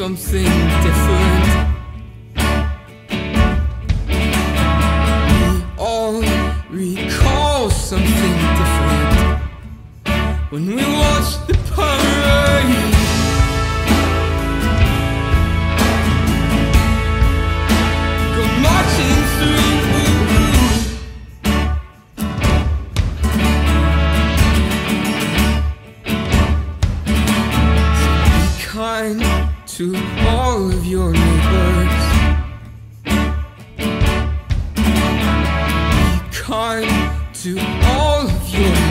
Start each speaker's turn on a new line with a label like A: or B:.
A: something different. We all recall something different when we watch the parade. Go marching through. Kind to all of your neighbors. Be kind to all of your